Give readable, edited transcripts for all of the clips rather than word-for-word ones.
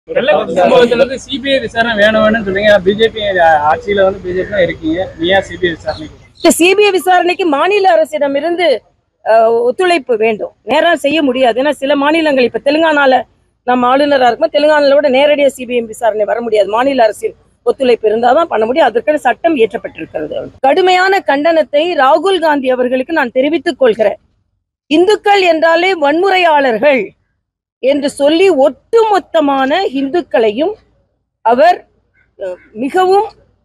கள்ளக்குறிச்சி சம்பவத்துல வந்து சிபிஐ விசாரணை வேணும்னு சொல்றீங்க. பிஜேபி ஆட்சியில வந்து பிஜேபி தான் இருக்கீங்க. நீயா சிபிஐ விசாரணைக்கு? சிபிஐ விசாரணைக்கு மாநில அரசிடமிருந்து ஒத்துழைப்பு வேண்டும். நேரம் செய்ய முடியாது. ஏன்னா சில மாநிலங்கள் இப்ப தெலுங்கானால நம்ம ஆளுநராக இருக்கும், தெலுங்கானால விட நேரடியாக சிபிஐ விசாரணை வர முடியாது. மாநில அரசின் ஒத்துழைப்பு இருந்தாதான் பண்ண முடியும். அதற்கான சட்டம் இயற்றப்பட்டிருக்கிறது. கடுமையான கண்டனத்தை ராகுல் காந்தி அவர்களுக்கு நான் தெரிவித்துக் கொள்கிறேன். இந்துக்கள் என்றாலே வன்முறையாளர்கள் என்று சொல்லி ஒட்டுமொத்தமான இந்துக்களையும் அவர் மிகவும்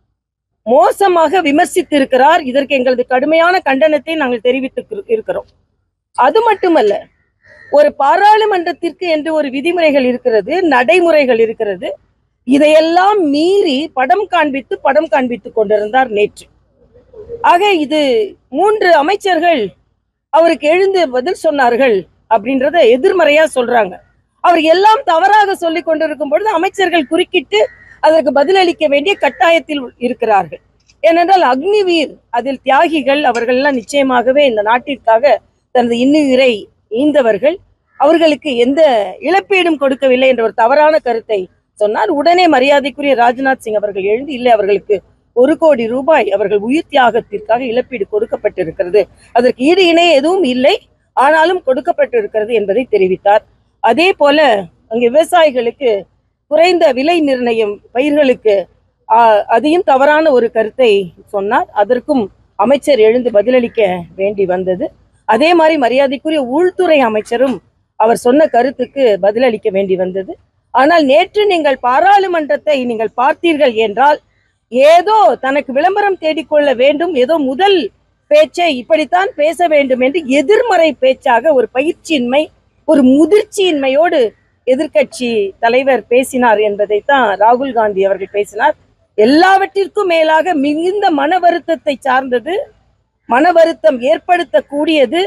மோசமாக விமர்சித்திருக்கிறார். இதற்கு எங்களது கடுமையான கண்டனத்தை நாங்கள் தெரிவித்து இருக்கிறோம். அது மட்டுமல்ல, ஒரு பாராளுமன்றத்திற்கு என்று ஒரு விதிமுறைகள் இருக்கிறது, நடைமுறைகள் இருக்கிறது. இதையெல்லாம் மீறி படம் காண்பித்துக் கொண்டிருந்தார் நேற்று. ஆக இது 3 அமைச்சர்கள் அவருக்கு எழுந்து பதில் சொன்னார்கள் அப்படின்றத எதிர்மறையா சொல்றாங்க. அவர் எல்லாம் தவறாக சொல்லிக் கொண்டிருக்கும் பொழுது அமைச்சர்கள் குறுக்கிட்டு அதற்கு பதிலளிக்க வேண்டிய கட்டாயத்தில் இருக்கிறார்கள். ஏனென்றால் அக்னிவீர் அதில் தியாகிகள் அவர்கள் எல்லாம் நிச்சயமாகவே இந்த நாட்டிற்காக தனது இன்னுயிரை ஈந்தவர்கள். அவர்களுக்கு எந்த இழப்பீடும் கொடுக்கவில்லை என்ற ஒரு தவறான கருத்தை சொன்னார். உடனே மரியாதைக்குரிய ராஜ்நாத் சிங் அவர்கள் எழுந்து, இல்லை, அவர்களுக்கு 1 கோடி ரூபாய் அவர்கள் உயிர் தியாகத்திற்காக இழப்பீடு கொடுக்கப்பட்டிருக்கிறது, அதற்கு ஈடு இணை எதுவும் இல்லை, ஆனாலும் கொடுக்கப்பட்டிருக்கிறது என்பதை தெரிவித்தார். அதே போல அங்கே விவசாயிகளுக்கு குறைந்த விலை நிர்ணயம் பயிர்களுக்கு அதையும் தவறான ஒரு கருத்தை சொன்னார். அதற்கும் அமைச்சர் எழுந்து பதிலளிக்க வேண்டி வந்தது. அதே மாதிரி மரியாதைக்குரிய உள்துறை அமைச்சரும் அவர் சொன்ன கருத்துக்கு பதிலளிக்க வேண்டி வந்தது. ஆனால் நேற்று நீங்கள் பாராளுமன்றத்தை நீங்கள் பார்த்தீர்கள் என்றால் ஏதோ தனக்கு விளம்பரம் தேடிக்கொள்ள வேண்டும், ஏதோ முதல் பேச்சை இப்படித்தான் பேச வேண்டும் என்று எதிர்மறை பேச்சாக ஒரு பயிற்சியின்மை, ஒரு முதிர்ச்சியின்மையோடு எதிர்கட்சி தலைவர் பேசினார் என்பதைத்தான் ராகுல் காந்தி அவர்கள் பேசினார். எல்லாவற்றிற்கும் மேலாக மிகுந்த மன வருத்தத்தை சார்ந்தது, மன வருத்தம் ஏற்படுத்தக்கூடியது.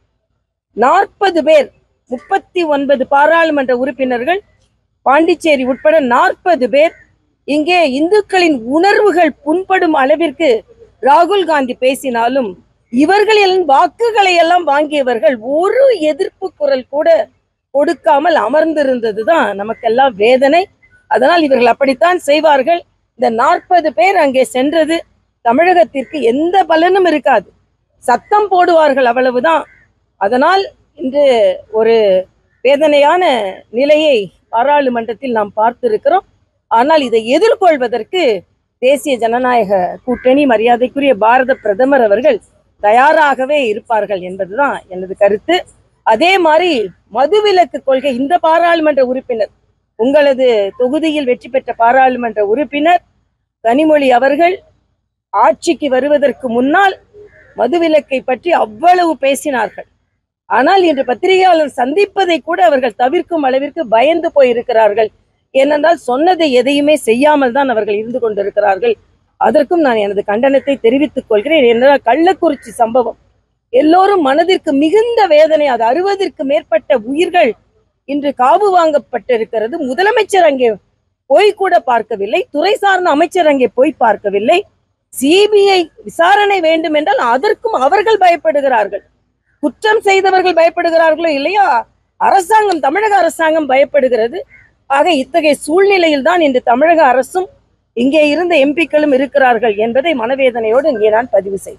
40 பேர், 39 பாராளுமன்ற உறுப்பினர்கள், பாண்டிச்சேரி உட்பட 40 பேர் இங்கே இந்துக்களின் உணர்வுகள் புண்படும் அளவிற்கு ராகுல் காந்தி பேசினாலும் இவர்களின் வாக்குகளை எல்லாம் வாங்கியவர்கள் ஒரு எதிர்ப்பு குரல் கூட கொடுக்காமல் அமர்ந்திருந்ததுதான் நமக்கெல்லாம் வேதனை. அதனால் இவர்கள் அப்படித்தான் செய்வார்கள். இந்த 40 பேர் அங்கே சென்றது தமிழகத்திற்கு எந்த பலனும் இருக்காது, சத்தம் போடுவார்கள், அவ்வளவுதான். அதனால் இன்று ஒரு வேதனையான நிலையை பாராளுமன்றத்தில் நாம் பார்த்திருக்கிறோம். ஆனால் இதை எதிர்கொள்வதற்கு தேசிய ஜனநாயக கூட்டணி, மரியாதைக்குரிய பாரத பிரதமர் அவர்கள் தயாராகவே இருப்பார்கள் என்பதுதான் எனது கருத்து. அதே மாதிரி மதுவிலக்கு கொள்கை, இந்த பாராளுமன்ற உறுப்பினர், உங்களது தொகுதியில் வெற்றி பெற்ற பாராளுமன்ற உறுப்பினர் கனிமொழி அவர்கள் ஆட்சிக்கு வருவதற்கு முன்னால் மதுவிலக்கை பற்றி அவ்வளவு பேசினார்கள். ஆனால் இன்று பத்திரிகையாளர் சந்திப்பதை கூட அவர்கள் தவிர்க்கும் அளவிற்கு பயந்து போயிருக்கிறார்கள். ஏனென்றால் சொன்னதை எதையுமே செய்யாமல் தான் அவர்கள் இருந்து கொண்டிருக்கிறார்கள். அதற்கும் நான் எனது கண்டனத்தை தெரிவித்துக் கொள்கிறேன். என்றால் கள்ளக்குறிச்சி சம்பவம் எல்லோரும் மனதிற்கு மிகுந்த வேதனை. அது 60ற்கு மேற்பட்ட உயிர்கள் இன்று காவு வாங்கப்பட்டிருக்கிறது. முதலமைச்சர் அங்கே போய் கூட பார்க்கவில்லை, துறை சார்ந்த அமைச்சர் அங்கே போய் பார்க்கவில்லை. சிபிஐ விசாரணை வேண்டும் என்றால் அதற்கும் அவர்கள் பயப்படுகிறார்கள். குற்றம் செய்தவர்கள் பயப்படுகிறார்களோ இல்லையா, அரசாங்கம், தமிழக அரசாங்கம் பயப்படுகிறது. ஆக இத்தகைய சூழ்நிலையில் தான் இன்று தமிழக அரசும் இங்கே இருந்த எம்பிக்களும் இருக்கிறார்கள் என்பதை மனவேதனையோடு இங்கே நான் பதிவு செய்கிறேன்.